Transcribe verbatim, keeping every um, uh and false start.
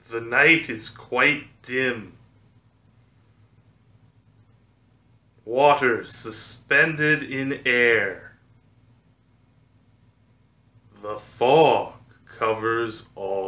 The night is quite dim. Water suspended in air. The fog covers all.